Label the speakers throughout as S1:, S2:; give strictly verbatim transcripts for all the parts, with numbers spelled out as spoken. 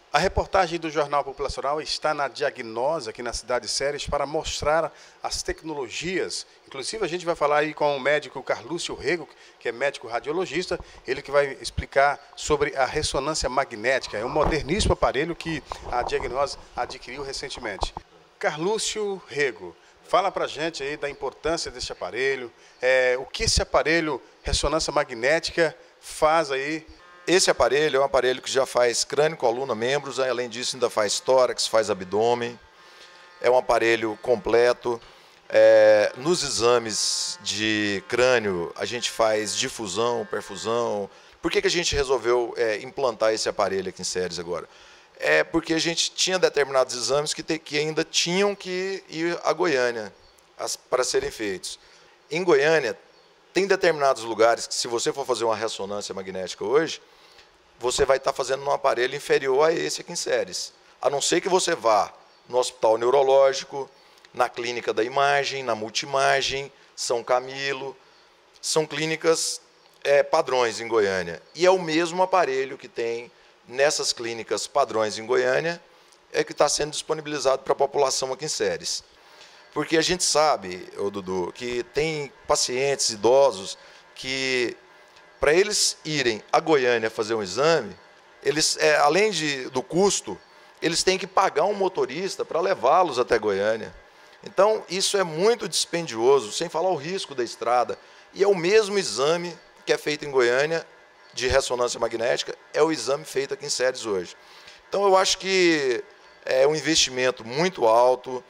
S1: A reportagem do Jornal Populacional está na Diagnose, aqui na cidade de Séries, para mostrar as tecnologias. Inclusive, a gente vai falar aí com o médico Carlúcio Rego, que é médico radiologista, ele que vai explicar sobre a ressonância magnética. É um moderníssimo aparelho que a Diagnose adquiriu recentemente. Carlúcio Rego, fala para a gente aí da importância desse aparelho, é, o que esse aparelho ressonância magnética faz aí.
S2: Esse aparelho é um aparelho que já faz crânio, coluna, membros, além disso ainda faz tórax, faz abdômen. É um aparelho completo. É, nos exames de crânio a gente faz difusão, perfusão. Por que que a gente resolveu é, implantar esse aparelho aqui em Séries agora? É porque a gente tinha determinados exames que, te, que ainda tinham que ir a Goiânia as, para serem feitos. Em Goiânia, tem determinados lugares que, se você for fazer uma ressonância magnética hoje, você vai estar fazendo num aparelho inferior a esse aqui em Séries. A não ser que você vá no hospital neurológico, na clínica da imagem, na multimagem, São Camilo. São clínicas é, padrões em Goiânia. E é o mesmo aparelho que tem nessas clínicas padrões em Goiânia, é que está sendo disponibilizado para a população aqui em Séries. Porque a gente sabe, ô Dudu, que tem pacientes idosos que, para eles irem a Goiânia fazer um exame, eles, é, além de, do custo, eles têm que pagar um motorista para levá-los até Goiânia. Então, isso é muito dispendioso, sem falar o risco da estrada. E é o mesmo exame que é feito em Goiânia, de ressonância magnética, é o exame feito aqui em Séries hoje. Então, eu acho que é um investimento muito alto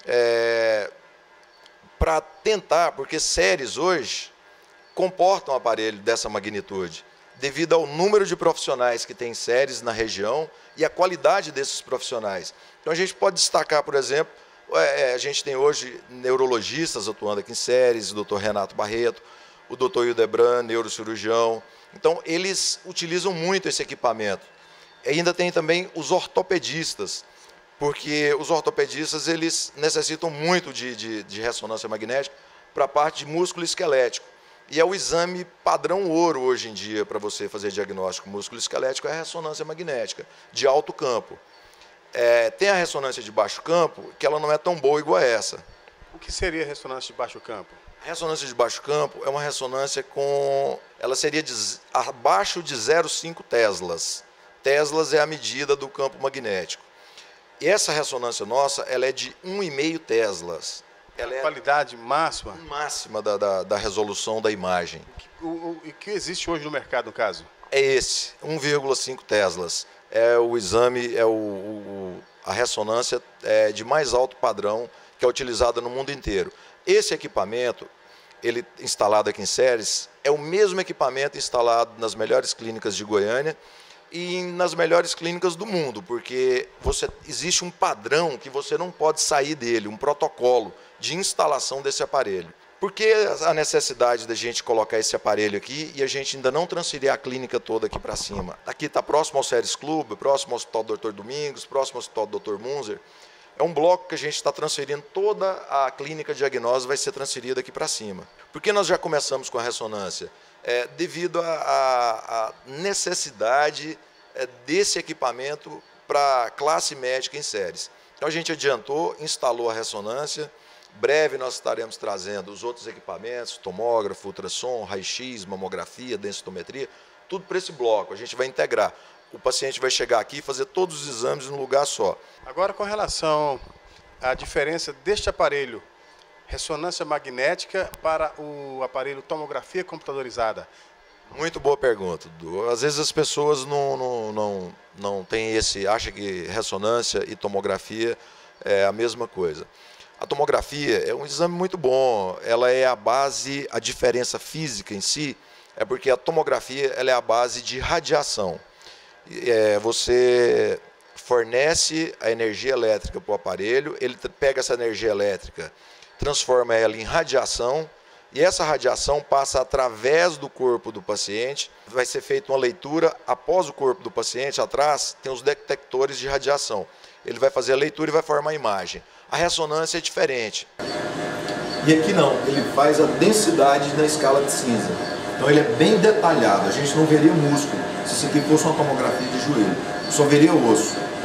S2: é, para tentar, porque Séries hoje comporta um aparelho dessa magnitude, devido ao número de profissionais que tem Séries na região e a qualidade desses profissionais. Então, a gente pode destacar, por exemplo, é, a gente tem hoje neurologistas atuando aqui em Séries, o doutor Renato Barreto, o doutor Hildebran, neurocirurgião. Então, eles utilizam muito esse equipamento. E ainda tem também os ortopedistas, porque os ortopedistas eles necessitam muito de, de, de ressonância magnética para a parte de músculo esquelético. E é o exame padrão ouro hoje em dia para você fazer diagnóstico músculo esquelético, é a ressonância magnética, de alto campo. É, tem a ressonância de baixo campo, que ela não é tão boa igual a essa.
S1: O que seria a ressonância de baixo campo?
S2: A ressonância de baixo campo é uma ressonância com... Ela seria de, abaixo de zero vírgula cinco teslas. Teslas é a medida do campo magnético. E essa ressonância nossa, ela é de um vírgula cinco teslas. Ela é
S1: a qualidade máxima?
S2: Máxima da, da, da resolução da imagem.
S1: O, o, o que existe hoje no mercado, no caso?
S2: É esse, um vírgula cinco teslas. É o exame, é o, o, a ressonância é, de mais alto padrão que é utilizada no mundo inteiro. Esse equipamento, ele instalado aqui em Séries, é o mesmo equipamento instalado nas melhores clínicas de Goiânia e nas melhores clínicas do mundo, porque você, existe um padrão que você não pode sair dele, um protocolo de instalação desse aparelho. Por que a necessidade da gente colocar esse aparelho aqui e a gente ainda não transferir a clínica toda aqui para cima? Aqui está próximo ao Séries Clube, próximo ao Hospital do doutor Domingos, próximo ao Hospital do doutor Munzer. É um bloco que a gente está transferindo, toda a clínica de diagnose vai ser transferida aqui para cima. Por que nós já começamos com a ressonância? É, devido à necessidade é, desse equipamento para a classe médica em Séries. Então a gente adiantou, instalou a ressonância. Breve nós estaremos trazendo os outros equipamentos, tomógrafo, ultrassom, raio-x, mamografia, densitometria, tudo para esse bloco. A gente vai integrar. O paciente vai chegar aqui e fazer todos os exames num lugar só.
S1: Agora, com relação à diferença deste aparelho, ressonância magnética para o aparelho tomografia computadorizada.
S2: Muito boa pergunta, Dudu. Às vezes as pessoas não, não, não, não têm esse, acham que ressonância e tomografia é a mesma coisa. A tomografia é um exame muito bom, ela é a base, a diferença física em si, é porque a tomografia ela é a base de radiação. É, você fornece a energia elétrica para o aparelho, ele pega essa energia elétrica, transforma ela em radiação, e essa radiação passa através do corpo do paciente, vai ser feita uma leitura após o corpo do paciente, atrás tem os detectores de radiação. Ele vai fazer a leitura e vai formar a imagem. A ressonância é diferente. E aqui não, ele faz a densidade na escala de cinza. Então ele é bem detalhado, a gente não veria músculo. Se isso aqui fosse uma tomografia de joelho, só veria o osso.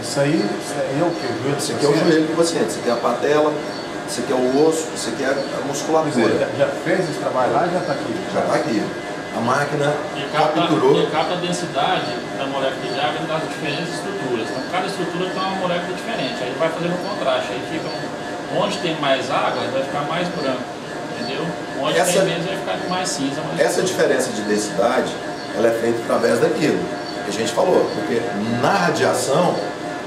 S1: Isso aí é o que? O joelho
S2: Isso aqui é o joelho do paciente, isso aqui é a patela, isso aqui é o osso, isso aqui é a musculatura.
S1: Já, já fez esse trabalho lá e já está aqui?
S2: Já está aqui. A máquina
S3: e capta,
S2: capturou.
S3: E capta a densidade da molécula de água das diferentes estruturas. Então, cada estrutura tem uma molécula diferente. Aí vai fazendo um contraste. Aí fica um, onde tem mais água, vai ficar mais branco. Entendeu? Onde
S2: essa,
S3: tem menos, vai ficar mais cinza. Mais
S2: essa
S3: escuro.
S2: diferença de densidade, ela é feita através daquilo que a gente falou. Porque na radiação,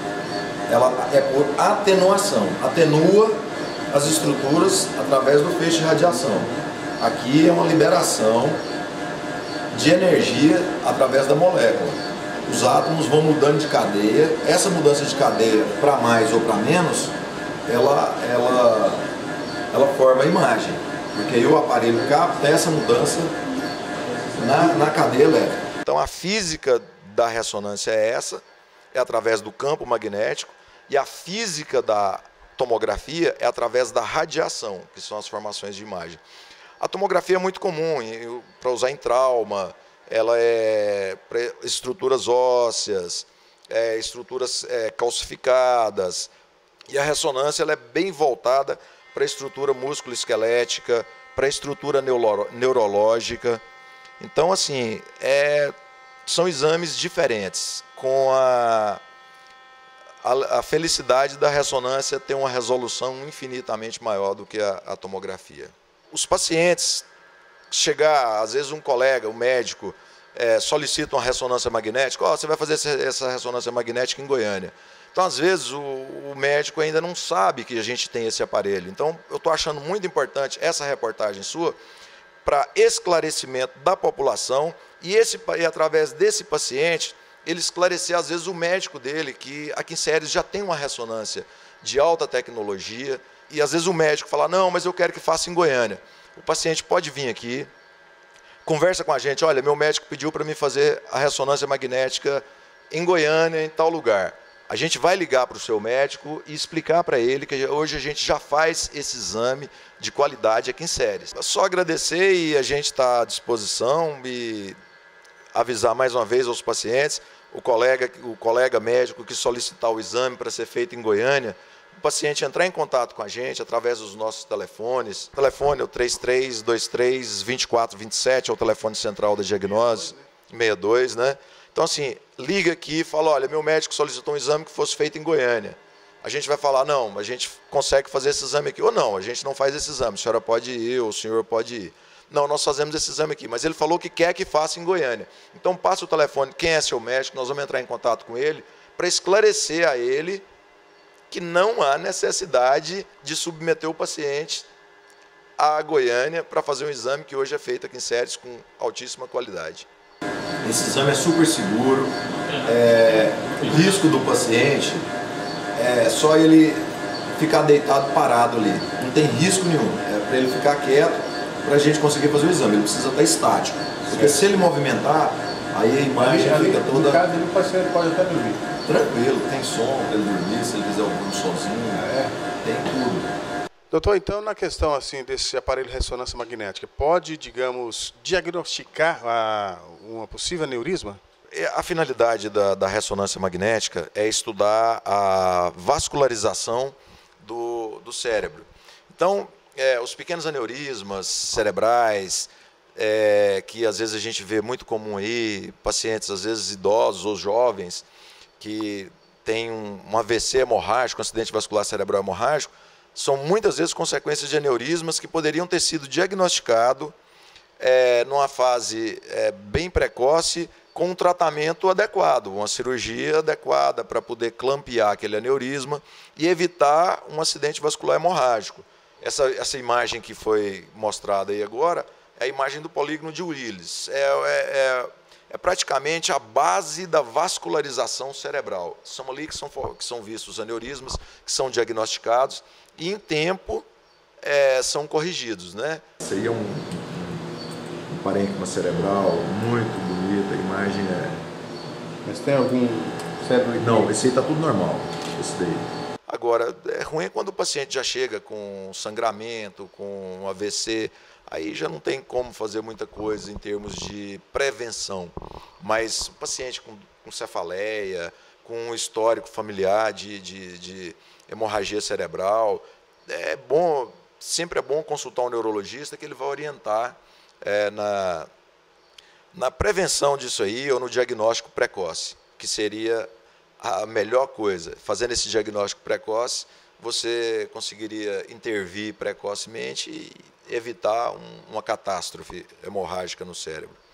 S2: ela é por atenuação. Atenua as estruturas através do feixe de radiação. Aqui é uma liberação de energia através da molécula. Os átomos vão mudando de cadeia. Essa mudança de cadeia para mais ou para menos, ela, ela, ela forma a imagem. Porque aí o aparelho capta essa mudança na, na cadeia elétrica. Então a física da ressonância é essa, é através do campo magnético, e a física da tomografia é através da radiação, que são as formações de imagem. A tomografia é muito comum para usar em trauma, ela é para estruturas ósseas, é, estruturas é, calcificadas, e a ressonância ela é bem voltada para a estrutura músculo-esquelética, para a estrutura neuro, neurológica. Então, assim, é, são exames diferentes, com a, a, a felicidade da ressonância ter uma resolução infinitamente maior do que a, a tomografia. Os pacientes, chegar, às vezes um colega, um médico, é, solicita uma ressonância magnética, oh, você vai fazer essa ressonância magnética em Goiânia. Então, às vezes, o, o médico ainda não sabe que a gente tem esse aparelho. Então, eu estou achando muito importante essa reportagem sua para esclarecimento da população e, esse, e, através desse paciente, ele esclarecer, às vezes, o médico dele, que aqui em Séries já tem uma ressonância de alta tecnologia, e às vezes o médico fala, não, mas eu quero que faça em Goiânia. O paciente pode vir aqui, conversa com a gente, olha, meu médico pediu para mim fazer a ressonância magnética em Goiânia, em tal lugar. A gente vai ligar para o seu médico e explicar para ele que hoje a gente já faz esse exame de qualidade aqui em Séries. É só agradecer e a gente está à disposição e avisar mais uma vez aos pacientes, o colega, o colega médico que solicitar o exame para ser feito em Goiânia, o paciente entrar em contato com a gente através dos nossos telefones. O telefone é o três três dois três, dois quatro dois sete, é o telefone central da diagnose, sessenta e dois, né? Então, assim, liga aqui e fala, olha, meu médico solicitou um exame que fosse feito em Goiânia. A gente vai falar, não, a gente consegue fazer esse exame aqui. Ou não, a gente não faz esse exame, a senhora pode ir, ou o senhor pode ir. Não, nós fazemos esse exame aqui, mas ele falou que quer que faça em Goiânia. Então, passa o telefone, quem é seu médico, nós vamos entrar em contato com ele para esclarecer a ele que não há necessidade de submeter o paciente a Goiânia para fazer um exame que hoje é feito aqui em Séries com altíssima qualidade. Esse exame é super seguro, é, o risco do paciente é só ele ficar deitado parado ali, não tem risco nenhum, é para ele ficar quieto para a gente conseguir fazer o exame, ele precisa estar estático, porque se ele movimentar, aí a imagem ali, fica ali, toda...
S1: No caso dele, o paciente pode até dormir.
S2: Tranquilo, tem som para ele dormir, se ele quiser ouvir um sozinho, é, tem tudo.
S1: Doutor, então na questão assim desse aparelho de ressonância magnética, pode, digamos, diagnosticar a, uma possível aneurisma?
S2: A finalidade da, da ressonância magnética é estudar a vascularização do, do cérebro. Então, é, os pequenos aneurismas cerebrais, é, que às vezes a gente vê muito comum aí, pacientes às vezes idosos ou jovens, que têm um, um A V C hemorrágico, um acidente vascular cerebral hemorrágico, são muitas vezes consequências de aneurismas que poderiam ter sido diagnosticados é, numa fase é, bem precoce, com um tratamento adequado, uma cirurgia adequada para poder clampear aquele aneurisma e evitar um acidente vascular hemorrágico. Essa, essa imagem que foi mostrada aí agora é a imagem do polígono de Willis. É, é, é, é praticamente a base da vascularização cerebral. São ali que são, que são vistos os aneurismas, que são diagnosticados, e em tempo é, são corrigidos, né?
S4: Seria um, um, um parênquima cerebral muito bonito, a imagem é...
S1: Mas tem algum cérebro...
S4: Não, esse aí está tudo normal, esse daí.
S2: Agora, é ruim quando o paciente já chega com sangramento, com um A V C, aí já não tem como fazer muita coisa em termos de prevenção. Mas o paciente com com cefaleia, com um histórico familiar de, de, de hemorragia cerebral. É bom, sempre é bom consultar um neurologista que ele vai orientar é, na, na prevenção disso aí ou no diagnóstico precoce, que seria a melhor coisa. Fazendo esse diagnóstico precoce, você conseguiria intervir precocemente e evitar um, uma catástrofe hemorrágica no cérebro.